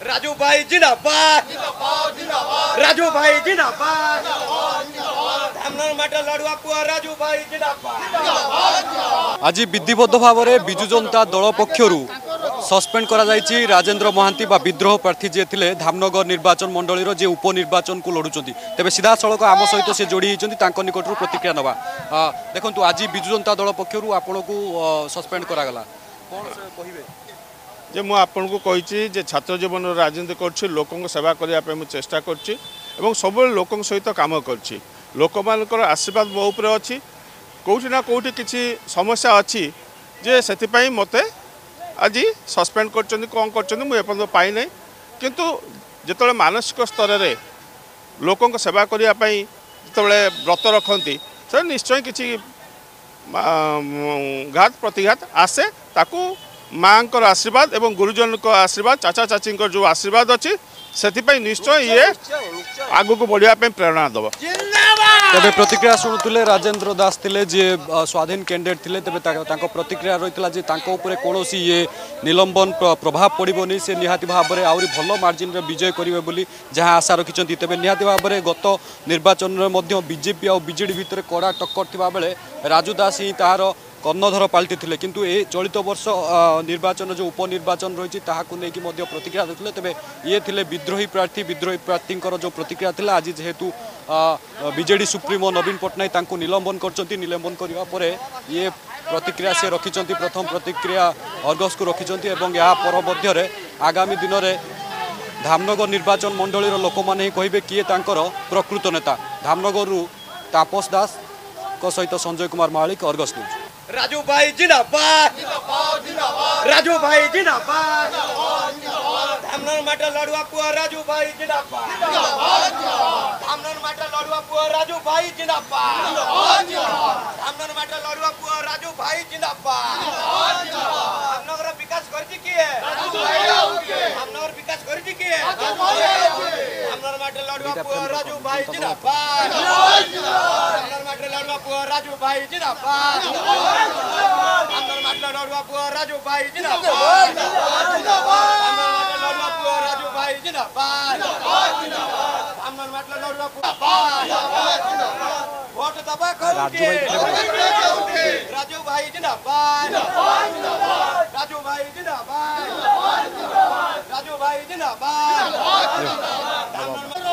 राजू भाई जिंदाबाद, राजू भाई जिंदाबाद, लड़ुआ पुआ राजू भाई जिंदाबाद। आज विधिबद्ध भाव में विजु जनता दल पक्षर सस्पेंड करा जायछि राजेंद्र महांती बा विद्रोह प्रार्थी जे थिले धामनगर निर्वाचन मंडलीर जे उपनिर्वाचन को लड़ुचंती तेबे सीधा सड़क आम सहित से जोड़ी होइचंती तांको निकटरू प्रतिक्रिया नबा। देखंतु आज विजु जनता दल पक्षर आपन को सस्पेंड करा गला कोन से कहिबे जे मु आपन को कहिछि जे छात्र जीवन राजनीति करछि लोकन सेवा करिया पे मु चेष्टा करछि एवं सब लोकन सहित काम करछि लोक मानकर आशीर्वाद मो ऊपर अछि कोठी ना कोठी किछि समस्या अछि जे सेति पई मते आज सस्पेंड करछन कोन करछन मु एपन पाई नै किंतु जेतले मानसिक स्तर रे लोकन को सेवा करिया पई जेतले व्रत रखंती से निश्चय किछि घात प्रतिघात आसे ताकू माँ आशीर्वाद एवं गुरुजन को आशीर्वाद चाचा चाची जो आशीर्वाद अच्छी से निश्चय ये आगु को बढ़िया प्रेरणा दब। तबे प्रतिक्रिया शुणुले राजेंद्र दास थिले जे स्वाधीन कैंडिडेट थिले तबे ताको प्रतिक्रिया रहितला जे ताको ऊपर कोनोसी ये निलंबन प्रभाव पड़िबोनी से निहाती भाव में आउरी भलो मार्जिन रे विजय करिवे बोली जहां आशा रखिचंती तबे निहाती भाव में गत निर्वाचन रे मध्य बीजेपी और बीजेडी भितर कड़ा टक्कर थिबा बेले राजू दास ही तार कर्णधर पाल्टी थिले किंतु ए चलित वर्ष निर्वाचन जो उपनिर्वाचन रही प्रतिक्रिया देते तेरे ये थिले विद्रोही प्रार्थी जो प्रतिक्रिया थिला आज जेहेतु बीजेडी सुप्रीमो नवीन पट्टनायक तांको निलंबन करचंती निलंबन करबा परे ये प्रतिक्रिया से रखिचंती प्रथम प्रतिक्रिया अर्गस को रखिचंती एवं या पर मध्य आगामी दिन में धामनगर निर्वाचन मंडलीर लोक मैंने कहे किए तांकर प्रकृत नेता धामनगर तापस दास को सहित संजय कुमार महालिक अर्गस न्यूज। राजू भाई जिंदाबाद, राजू भाई जिंदाबाद, धामनगर माटा लड़ुआ पुआ राजू भाई जिंदाबाद, धामनगर माटा लड़ुआ पुआ राजू भाई जिंदाबाद, धामनगर माटा लड़ुआ पुआ राजू भाई जिंदाबाद। धामनगर विकास करछि किए धामनगर विकास करछि किए धामनगर माटा लड़ुआ पुआ राजू भाई जिंदाबाद, धामनगर माटा लड़ुआ पुआ राजू भाई जिंदाबाद, धामनगर माटा लड़ुआ पुआ राजू भाई जिंदाबाद, धामनगर माटा लड़ुआ पुआ राजू भाई जिंदाबाद, धामनगर माटा लड़ुआ पुआ वोट दबा करूंगे राजू भाई जिंदाबाद, राजू भाई जिंदाबाद, राजू भाई जिंदाबाद।